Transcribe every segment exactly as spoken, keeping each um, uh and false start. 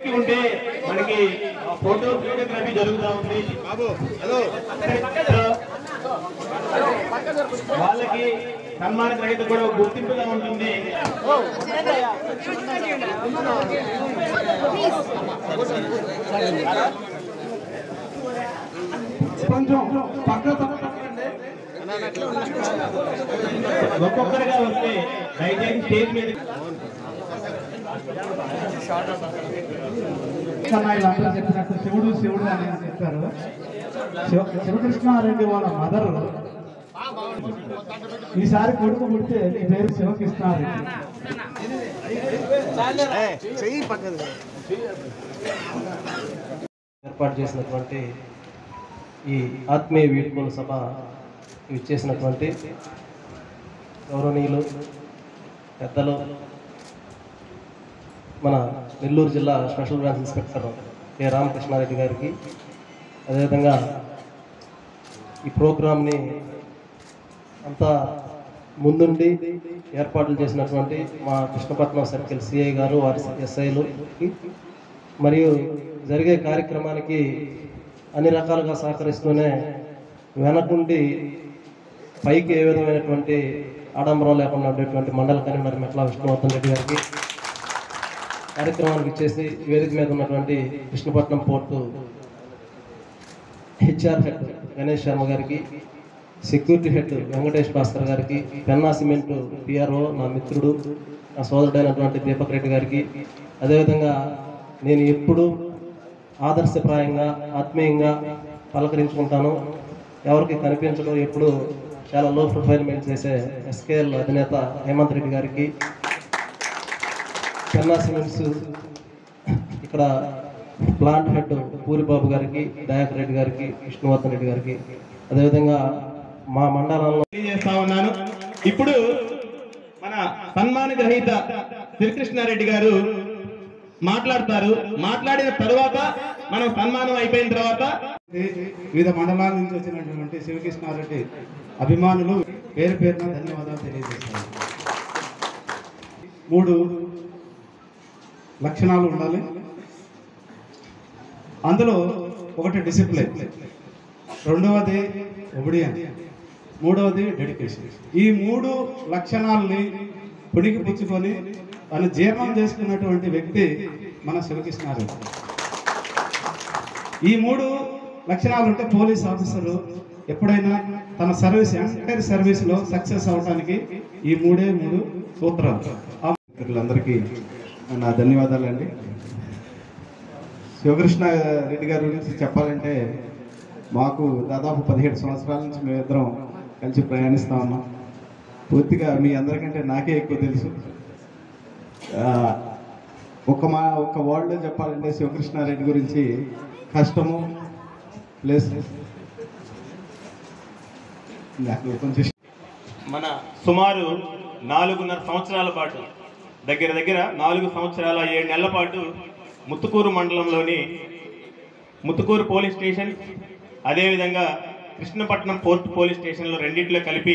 ఉంటే మనకి photo videography జరుగుతూ ఉంది వాళ్ళకి సన్మాన గ్రహీత కూడా గుర్తింపుగా ఉంటుంది. ఒక్కొక్కరిగా వస్తే దయచేసి స్టేజ్ మీద వీళ్ళందరూ చెప్పినట్టు శివుడు శివుడు అని చెప్పారు. శివకృష్ణారెడ్డి వాళ్ళ మదర్ ఈసారి కొడుకు పుడితే నీ పేరు శివకృష్ణారెడ్డి. ఏర్పాటు చేసినటువంటి ఈ ఆత్మీయ వీడ్కోలు సభ ఇచ్చేసినటువంటి గౌరవనీయులు పెద్దలు మన నెల్లూరు జిల్లా special branch inspector K Ramakrishnareddy గారికి, అదేవిధంగా ఈ ప్రోగ్రామ్ని అంతా ముందుండి ఏర్పాట్లు చేసినటువంటి మా కృష్ణపట్నం సర్కిల్ సిఐ గారు, వారి ఎస్ఐలుకి, మరియు జరిగే కార్యక్రమానికి అన్ని రకాలుగా సహకరిస్తూనే వెనకుండి పైకి ఏ విధమైనటువంటి ఆడంబరం లేకుండా ఉండేటువంటి మండల కన్వీనర్ మెట్ల విష్ణువర్ధన్ రెడ్డి గారికి, కార్యక్రమానికి ఇచ్చేసి వేదిక మీద ఉన్నటువంటి Krishnapatnam port HR head Ganesh Sharma గారికి, సెక్యూరిటీ హెడ్ వెంకటేష్ భాస్కర్ గారికి, పెన్నా సిమెంట్ పిఆర్ఓ నా మిత్రుడు నా సోదరుడైనటువంటి దీపక్ రెడ్డి గారికి, అదేవిధంగా నేను ఎప్పుడు ఆదర్శప్రాయంగా ఆత్మీయంగా పలకరించుకుంటాను, ఎవరికి కనిపించడం, ఎప్పుడు చాలా లో ప్రొఫైల్ మెయింటైన్ చేసే ఎస్కేఎల్ అధినేత హేమంత్ రెడ్డి గారికి, పెన్నా సిమెంట్స్ ఇక్కడ ప్లాంట్ హెడ్ పూరిబాబు గారికి, దయాకర్ రెడ్డి గారికి, విష్ణువర్ధన్ రెడ్డి గారికి, అదేవిధంగా మా మండలంలో తెలియజేస్తా ఉన్నాను. ఇప్పుడు మన సన్మాన గ్రహీత శ్రీకృష్ణారెడ్డి గారు మాట్లాడతారు. మాట్లాడిన తర్వాత మనం సన్మానం అయిపోయిన తర్వాత వివిధ మండలాల నుంచి వచ్చినటువంటి శివకృష్ణారెడ్డి అభిమానులు పేరు పేరున ధన్యవాదాలు తెలియజేస్తారు. మూడు లక్షణాలు ఉండాలి. అందులో ఒకటి డిసిప్లిన్, రెండవది ఒబిడియన్స్, మూడవది డెడికేషన్. ఈ మూడు లక్షణాలని పుడికి పుచ్చుకొని తను జీర్ణం చేసుకున్నటువంటి వ్యక్తి మన శివకృష్ణారెడ్డి. ఈ మూడు లక్షణాలు ఉంటే పోలీస్ ఆఫీసరు ఎప్పుడైనా తన సర్వీస్ ఎంటైర్ సర్వీస్లో సక్సెస్ అవడానికి ఈ మూడే మూడు సూత్రాలు. అందరికీ నా ధన్యవాదాలండి. శివకృష్ణ రెడ్డి గారి గురించి చెప్పాలంటే మాకు దాదాపు పదిహేడు సంవత్సరాల నుంచి మేమిద్దరం కలిసి ప్రయాణిస్తా ఉన్నాం. పూర్తిగా మీ అందరికంటే నాకే ఎక్కువ తెలుసు. ఒక మా ఒక వర్డ్లో చెప్పాలంటే శివకృష్ణారెడ్డి గురించి కష్టము ప్లస్ నాకు కొంచెం మన సుమారు నాలుగున్నర సంవత్సరాల పాటు దగ్గర దగ్గర నాలుగు సంవత్సరాల ఏడు నెలల పాటు ముత్తుకూరు మండలంలోని ముత్తుకూరు పోలీస్ స్టేషన్, అదేవిధంగా కృష్ణపట్నం పోర్ట్ పోలీస్ స్టేషన్లో రెండింటిలో కలిపి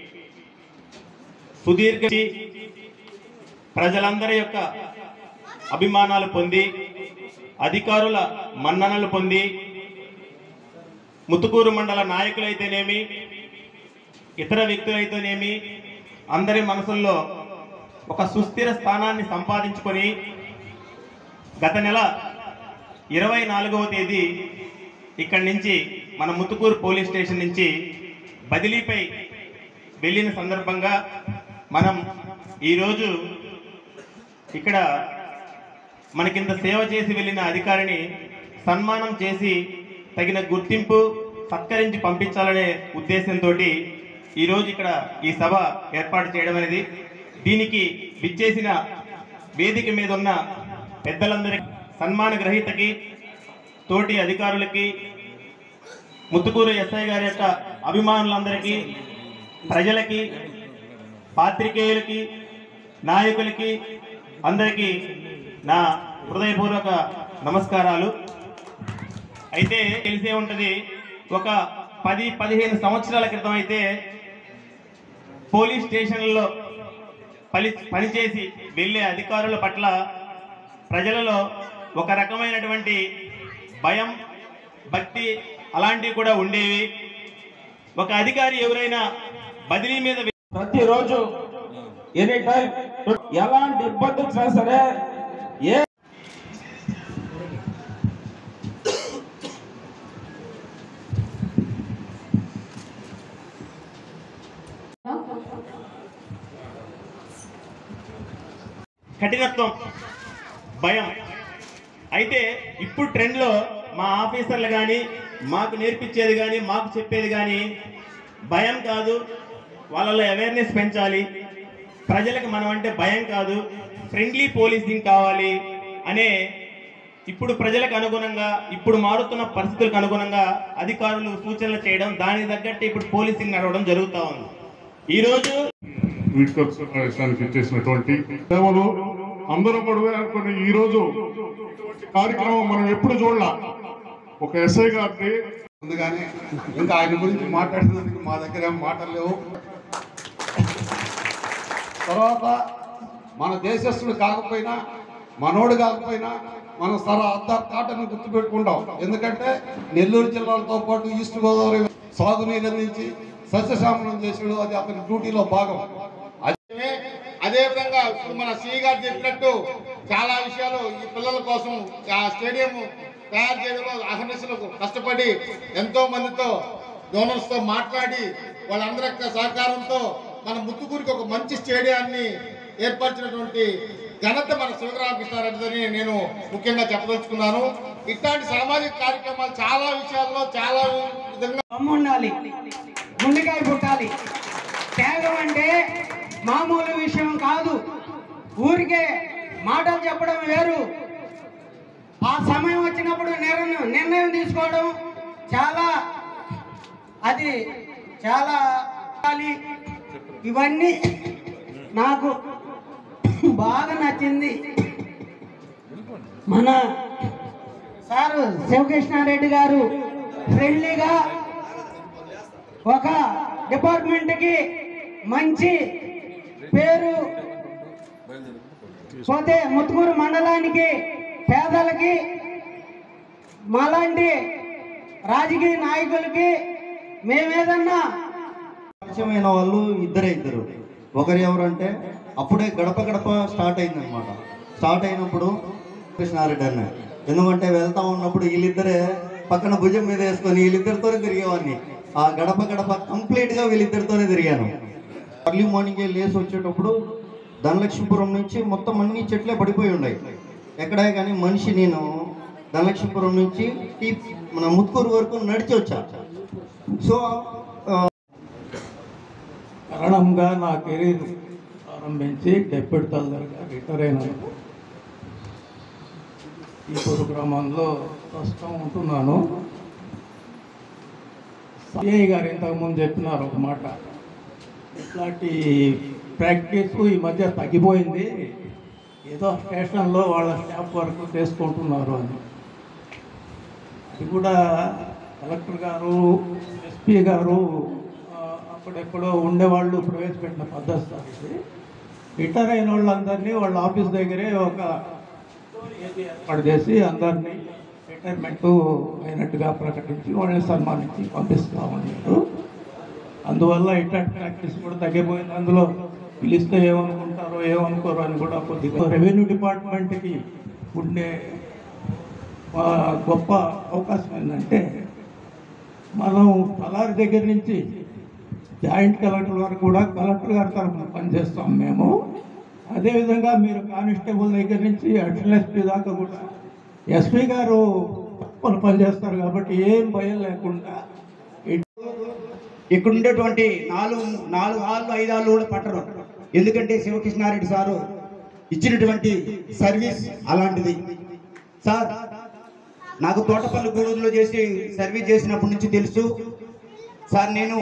సుదీర్ఘ ప్రజలందరి యొక్క అభిమానాలు పొంది, అధికారుల మన్ననలు పొంది, ముత్తుకూరు మండల నాయకులైతేనేమి ఇతర వ్యక్తులైతేనేమి అందరి మనసుల్లో ఒక సుస్థిర స్థానాన్ని సంపాదించుకొని గత నెల ఇరవై నాలుగవ తేదీ ఇక్కడి నుంచి మన ముత్తుకూరు పోలీస్ స్టేషన్ నుంచి బదిలీపై వెళ్ళిన సందర్భంగా మనం ఈరోజు ఇక్కడ మనకింత సేవ చేసి వెళ్ళిన అధికారిని సన్మానం చేసి తగిన గుర్తింపు సత్కరించి పంపించాలనే ఉద్దేశంతో ఈరోజు ఇక్కడ ఈ సభ ఏర్పాటు చేయడం అనేది, దీనికి విచ్చేసిన వేదిక మీద ఉన్న పెద్దలందరికీ, సన్మాన గ్రహీతకి, తోటి అధికారులకి, ముత్తుకూరు ఎస్ఐ గారి యొక్క అభిమానులందరికీ, ప్రజలకి, పాత్రికేయులకి, నాయకులకి అందరికీ నా హృదయపూర్వక నమస్కారాలు. అయితే తెలిసే ఉంటుంది, ఒక పది పదిహేను సంవత్సరాల క్రితం అయితే పోలీస్ స్టేషన్లలో పని పనిచేసి వెళ్ళే అధికారుల పట్ల ప్రజలలో ఒక రకమైనటువంటి భయం, భక్తి అలాంటివి కూడా ఉండేవి. ఒక అధికారి ఎవరైనా బదిలీ మీద ప్రతిరోజు ఎనీ టైం ఎలాంటి ఇబ్బంది వచ్చినా సరే ఏ కఠినత్వం, భయం. అయితే ఇప్పుడు ట్రెండ్లో మా ఆఫీసర్లు కానీ మాకు నేర్పించేది కానీ మాకు చెప్పేది కానీ భయం కాదు, వాళ్ళలో అవేర్నెస్ పెంచాలి, ప్రజలకు మనం అంటే భయం కాదు, ఫ్రెండ్లీ పోలీసింగ్ కావాలి అనే ఇప్పుడు ప్రజలకు అనుగుణంగా, ఇప్పుడు మారుతున్న పరిస్థితులకు అనుగుణంగా అధికారులు సూచనలు చేయడం, దానికి తగ్గట్టు ఇప్పుడు పోలీసింగ్ నడవడం జరుగుతూ ఉంది. ఈరోజు వీడ్కోలు సమావేశానికి ఇచ్చేసినటువంటి సేవలు అందరూ కూడా అనుకుని ఈ రోజు ఇటువంటి కార్యక్రమం మనం ఎప్పుడు చూడాల. ఒక ఎస్ఐ గారిని ముందుగానే ఇంకా ఆయన గురించి మాట్లాడినందుకు మా దగ్గర ఏం మాటలు లేవు. తర్వాత మన దేశస్తుడు కాకపోయినా, మనోడు కాకపోయినా మనం సర ఆధార్ కార్డును గుర్తుపెట్టుకుంటాం. ఎందుకంటే నెల్లూరు జిల్లాలతో పాటు ఈస్ట్ గోదావరి సాగునీరు అందించి సస్యశామనం చేసాడు, అది అతని డ్యూటీలో భాగం. అదేవిధంగా ఇప్పుడు మన సి గారు చెప్పినట్టు చాలా విషయాలు ఈ పిల్లల కోసం ఆ స్టేడియం తయారు చేయడంలో అహర్నిశలకు కష్టపడి ఎంతో మందితో డోనర్స్తో మాట్లాడి వాళ్ళందరి యొక్క సహకారంతో మన ముత్తుకూరికి ఒక మంచి స్టేడియాన్ని ఏర్పరిచినటువంటి ఘనత మన శివరామకృష్ణారెడ్డిని నేను ముఖ్యంగా చెప్పదలుచుకున్నాను. ఇట్లాంటి సామాజిక కార్యక్రమాలు చాలా విషయాల్లో చాలా విధంగా ఉండాలి, గుండెకాయ పుట్టాలి. త్యాగం అంటే మామూలు విషయం కాదు. ఊరికే మాటలు చెప్పడం వేరు, ఆ సమయం వచ్చినప్పుడు నిర్ణయం నిర్ణయం తీసుకోవడం చాలా అది చాలా ఇవన్నీ నాకు బాగా నచ్చింది. మన సారు శివకృష్ణారెడ్డి గారు ఫ్రెండ్లీగా ఒక డిపార్ట్మెంట్కి మంచి పేరు పోతే ముత్తుకూరు మండలానికి పేదలకి మాలాంటి రాజకీయ నాయకులకి మేమేదన్నా పరిచయమైన వాళ్ళు ఇద్దరే ఇద్దరు. ఒకరు ఎవరంటే అప్పుడే గడప గడప స్టార్ట్ అయిందనమాట. స్టార్ట్ అయినప్పుడు కృష్ణారెడ్డి అన్న, ఎందుకంటే వెళ్తా ఉన్నప్పుడు వీళ్ళిద్దరే పక్కన భుజం మీద వేసుకొని వీళ్ళిద్దరితోనే తిరిగేవాడిని. ఆ గడప గడప కంప్లీట్గా వీళ్ళిద్దరితోనే తిరిగాను. అర్లీ మార్నింగే లేసి వచ్చేటప్పుడు ధనలక్ష్మీపురం నుంచి మొత్తం అన్ని చెట్లే పడిపోయి ఉన్నాయి. ఎక్కడే కానీ మనిషి నేను ధనలక్ష్మీపురం నుంచి మన ముత్తుకూరు వరకు నడిచి వచ్చా. సో కారణంగా నా కెరీర్ ప్రారంభించి డెప్యూటీ తహసీల్దార్గా రిటైర్ అయినాను. ఈ పొరు గ్రామంలో ప్రస్తుతం ఉంటున్నాను. సిఐ గారు ఇంతకుముందు చెప్పినారు ఒక మాట, ఇట్లాంటి ప్రాక్టీస్ ఈ మధ్య తగ్గిపోయింది, ఏదో స్టేషన్లో వాళ్ళ స్టాఫ్ వరకు చేసుకుంటున్నారు అని. అది కూడా కలెక్టర్ గారు, ఎస్పీ గారు అప్పుడెప్పుడో ఉండేవాళ్ళు ప్రవేశపెట్టిన పద్ధతి సార్ ఇది. రిటైర్ అయిన వాళ్ళందరినీ వాళ్ళ ఆఫీస్ దగ్గరే ఒక ఏర్పాటు చేసి అందరినీ రిటైర్మెంట్ అయినట్టుగా ప్రకటించి వాళ్ళని సన్మానించి పంపిస్తూ ఉన్నారు. అందువల్ల ఇట్లాంటి ప్రాక్టీస్ కూడా తగ్గిపోయింది. అందులో పిలిస్తే ఏమనుకుంటారో ఏమనుకోరో అని కూడా కొద్దిగా రెవెన్యూ డిపార్ట్మెంట్కి ఉండే గొప్ప అవకాశం ఏంటంటే, మనం తలారి దగ్గర నుంచి జాయింట్ కలెక్టర్ వరకు కూడా కలెక్టర్ గారి తరఫున పనిచేస్తాం మేము. అదేవిధంగా మీరు కానిస్టేబుల్ దగ్గర నుంచి అడిషనల్ ఎస్పీ దాకా కూడా ఎస్పీ గారు తప్పని పనిచేస్తారు. కాబట్టి ఏం భయం లేకుండా ఇక్కడ ఉండేటువంటి నాలుగు నాలుగు హాళ్ళు ఐదు హాళ్ళు కూడా పట్టరు. ఎందుకంటే శివకృష్ణారెడ్డి సారు ఇచ్చినటువంటి సర్వీస్ అలాంటిది. సార్ నాకు తోటపల్లి గూడూరులో చేసి సర్వీస్ చేసినప్పటి నుంచి తెలుసు సార్. నేను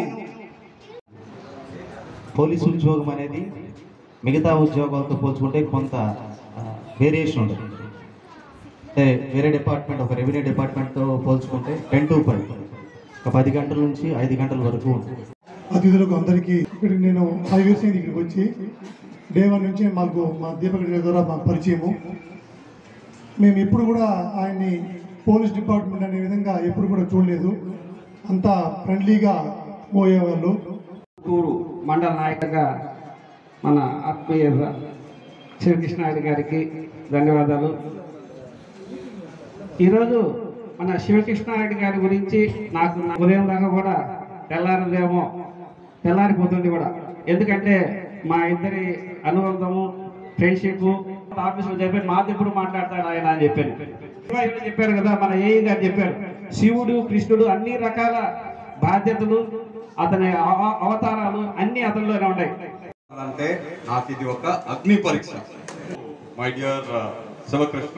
పోలీసు ఉద్యోగం అనేది మిగతా ఉద్యోగాలతో పోల్చుకుంటే కొంత వేరియేషన్ ఉంటుంది. అంటే వేరే డిపార్ట్మెంట్, ఒక రెవెన్యూ డిపార్ట్మెంట్తో పోల్చుకుంటే టెన్ టు ఫైవ్ ఒక పది గంటల నుంచి ఐదు గంటల వరకు ఉంటుంది. అతిథులకు అందరికీ ఇక్కడికి నేను ఫైవ్ ఇయర్స్ అయింది ఇక్కడికి వచ్చి. డే వన్ నుంచి మాకు మా దీపక్ రెడ్డి ద్వారా మాకు పరిచయము. మేము ఎప్పుడు కూడా ఆయన్ని పోలీస్ డిపార్ట్మెంట్ అనే విధంగా ఎప్పుడు కూడా చూడలేదు. అంతా ఫ్రెండ్లీగా పోయేవాళ్ళు. ఊరు మండల నాయకుగా మన ఆత్మీయ శివకృష్ణారెడ్డి గారికి ధన్యవాదాలు. ఈరోజు మన శివకృష్ణారెడ్డి గారి గురించి నాకు ఉదయం దాకా కూడా తెల్లారదేమో తెల్లారిపోతుంది కూడా. ఎందుకంటే మా ఇద్దరి అనుబంధము, ఫ్రెండ్షిప్ ఆఫీసులో చెప్పాను, మాతో ఎప్పుడు మాట్లాడతాడు ఆయన అని చెప్పాను. చెప్పారు కదా, మన ఏఈ గారు చెప్పారు, శివుడు కృష్ణుడు అన్ని రకాల బాధ్యతలు, అతని అవతారాలు అన్ని అతనిలోనే ఉన్నాయి. అంటే నాకు ఇది ఒక అగ్ని పరీక్ష. My dear Sivakrishna,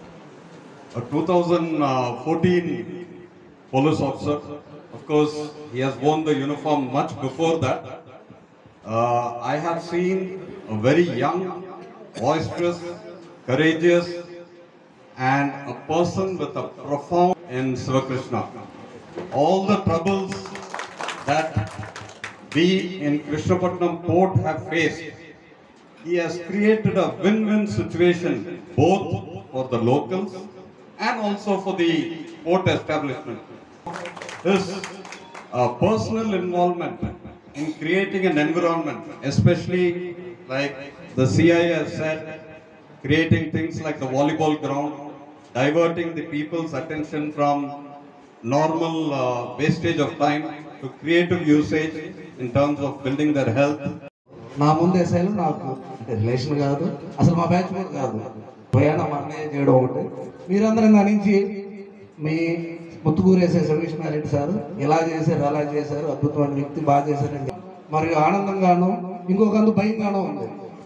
two thousand fourteen police officer. Of course, he has worn the uniform much before that. Uh, I have seen a very young, boisterous, courageous, and a person with a profound in Sivakrishna. All the troubles that we in Krishnapatnam port have faced, he has created a win-win situation both for the locals and also for the port establishment. His uh, personal involvement in creating an environment, especially like the C I has said, creating things like the volleyball ground, diverting the people's attention from normal uh, wastage of time to creative usage in terms of building their health. నా ముందు ఎస్ఐలు నాకు అంటే relation కాదు, అసలు మా batch కూడా కాదు. ప్రయాణం మా అన్నయ్య చేయడం ఒకటి. మీరందరం దాని నుంచి మీ ముత్తుకూరు ఎస్ఐ శివకృష్ణారెడ్డి సార్ ఎలా చేశారు, అలా చేశారు, అద్భుతమైన వ్యక్తి, బాగా చేశారండి. మరియు ఆనందంగాను ఇంకొకందు భయంగానూ ఉంది.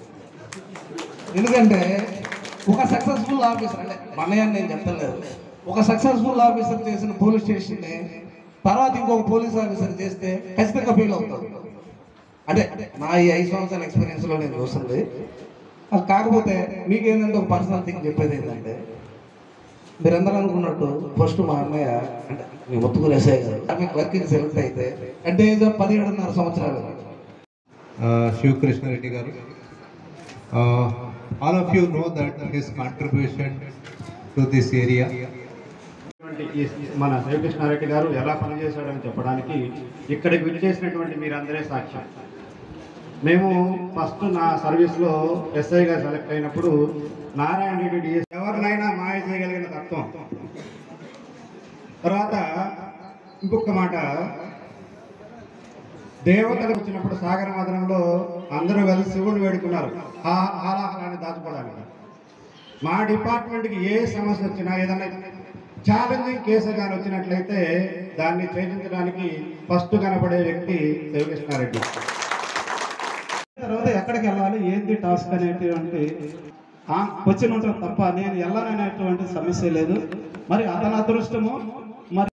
ఎందుకంటే ఒక సక్సెస్ఫుల్ ఆఫీసర్, అంటే మనయ్య నేను చెప్తలేదు, ఒక సక్సెస్ఫుల్ ఆఫీసర్ చేసిన పోలీస్ స్టేషన్ని తర్వాత ఇంకొక పోలీస్ ఆఫీసర్ చేస్తే ఖచ్చితంగా ఫెయిల్ అవుతాడు. అంటే నా ఈ ఐదు సంవత్సరాల ఎక్స్పీరియన్స్లో నేను చూస్తుంది. కాకపోతే మీకు ఏంటంటే ఒక పర్సనల్ థింగ్ చెప్పేది ఏంటంటే, మీరందరూ అనుకున్నట్టు ఫస్ట్ మా అన్నయ్య అంటే మీ ముత్తుకూరు ఎస్ఐ గారు మీకు వర్కింగ్ సెలెక్ట్ అయితే అంటే ఏదో పదిహేడున్నర సంవత్సరాలు శివకృష్ణారెడ్డి గారు, all of you know that his contribution to this area. మన శివకృష్ణారెడ్డి గారు ఎలా పనిచేశాడని చెప్పడానికి ఇక్కడికి విచ్చేసినటువంటి మీరందరే సాక్ష్యం. మేము ఫస్ట్ నా సర్వీస్లో ఎస్ఐగా సెలెక్ట్ అయినప్పుడు నారాయణ రెడ్డి డిఎస్ ఎవరినైనా మాయ చేయగలిగిన తత్వం. తర్వాత ఇంకొక మాట, దేవతలు వచ్చినప్పుడు సాగర మదనంలో అందరూ కలిసి శివుని వేడుకున్నారు ఆలాహలాన్ని దాచుకోవడానికి. మా డిపార్ట్మెంట్కి ఏ సమస్య వచ్చినా, ఏదైనా ఛాలెంజింగ్ కేసు కానీ వచ్చినట్లయితే దాన్ని ఛేదించడానికి ఫస్ట్ కనపడే వ్యక్తి శివకృష్ణారెడ్డి. తర్వాత ఎక్కడికి వెళ్ళాలి, ఏంటి టాస్క్ అనేటువంటి వచ్చిన తప్ప నేను వెళ్ళాలనేటువంటి సమస్య లేదు. మరి అతని అదృష్టము. మరి